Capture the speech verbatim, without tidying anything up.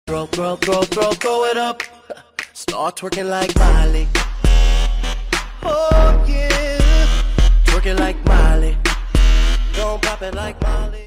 Throw, throw, throw, throw, throw it up. Start twerking like Miley. Oh yeah, twerking like Miley. Don't pop it like Miley.